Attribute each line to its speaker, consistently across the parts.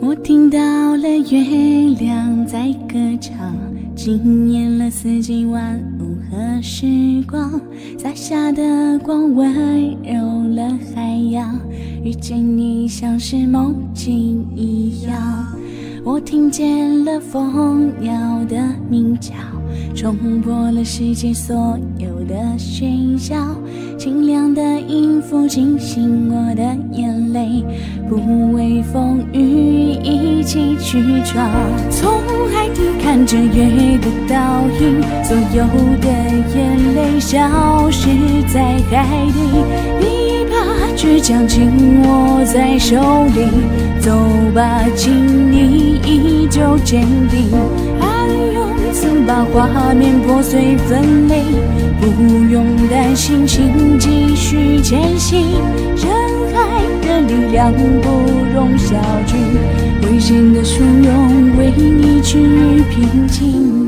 Speaker 1: 我听到了月亮在歌唱，惊艳了四季万物和时光，洒下的光温柔了海洋，遇见你像是梦境一样。我听见了蜂鸟的鸣叫，冲破了世界所有的喧嚣，清凉的音符惊醒我的眼泪，不畏风雨一起去闯。从海底看着月的倒影，所有的眼泪消失在海底，你把倔强紧握在手里，走吧，请你依旧坚定。暗涌曾把画面破碎分类，不用担心，请继续前行。人海的力量不容小觑，危险的汹涌为你趋于平静。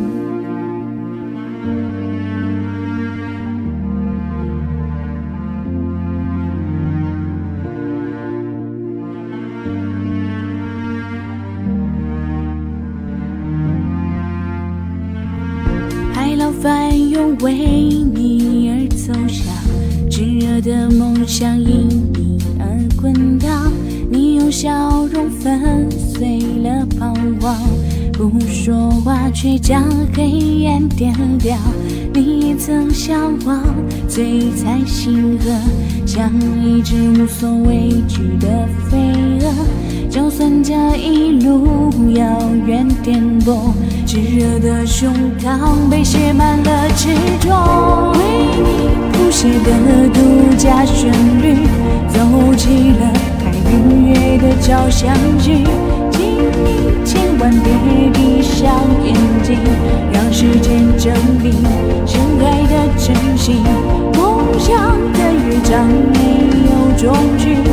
Speaker 1: 海浪翻涌为你而走向，炙热的梦想因你而滚烫，你用笑容粉碎了彷徨，不说话却将黑暗点亮。你曾向往璀璨星河，像一只无所畏惧的飞蛾，就算这一路遥远颠簸，炙热的胸膛被写满了执着。为你谱写的独家旋律，走起了海与月的交响曲，请你千万别闭上眼睛，让时间证明深海的真心。梦想的乐章没有终局，